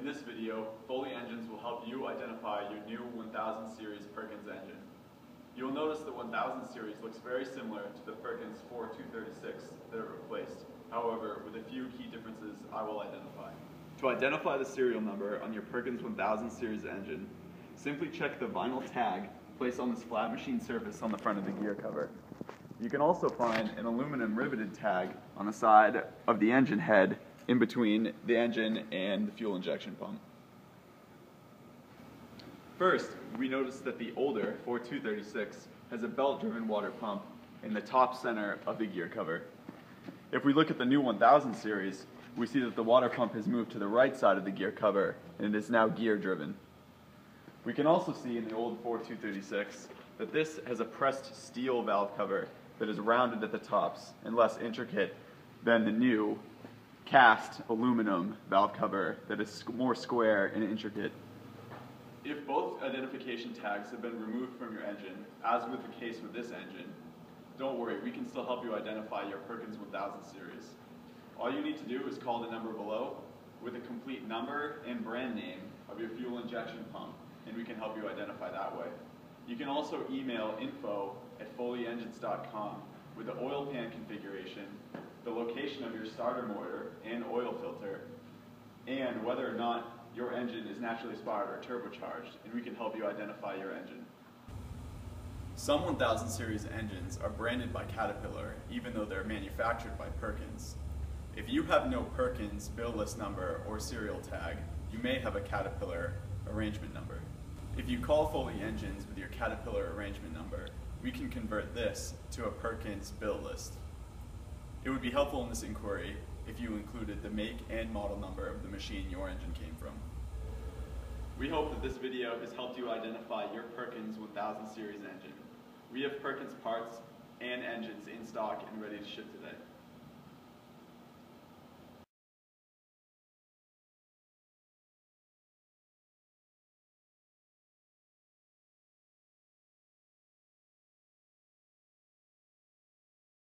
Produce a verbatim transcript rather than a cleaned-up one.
this video, Foley Engines will help you identify your new one thousand series Perkins engine. You'll notice the one thousand series looks very similar to the Perkins four two thirty-six that it replaced, however, with a few key differences I will identify. To identify the serial number on your Perkins one thousand series engine, simply check the vinyl tag placed on this flat machine surface on the front of the gear cover. You can also find an aluminum riveted tag on the side of the engine head in between the engine and the fuel injection pump. First, we notice that the older four two thirty-six has a belt-driven water pump in the top center of the gear cover. If we look at the new one thousand series, we see that the water pump has moved to the right side of the gear cover and it is now gear-driven. We can also see in the old four two thirty-six that this has a pressed steel valve cover that is rounded at the tops and less intricate than the new cast aluminum valve cover that is more square and intricate. If both identification tags have been removed from your engine, as with the case with this engine, don't worry, we can still help you identify your Perkins one thousand series. All you need to do is call the number below with a complete number and brand name of your fuel injection pump, and we can help you identify that way. You can also email info at foley engines dot com with the oil pan configuration, the location of your starter motor and oil filter, and whether or not your engine is naturally aspired or turbocharged, and we can help you identify your engine. Some one thousand series engines are branded by Caterpillar, even though they're manufactured by Perkins. If you have no Perkins bill list number or serial tag, you may have a Caterpillar arrangement number. If you call Foley Engines with your Caterpillar arrangement number, we can convert this to a Perkins bill list. It would be helpful in this inquiry if you included the make and model number of the machine your engine came from. We hope that this video has helped you identify your Perkins one thousand series engine. We have Perkins parts and engines in stock and ready to ship today.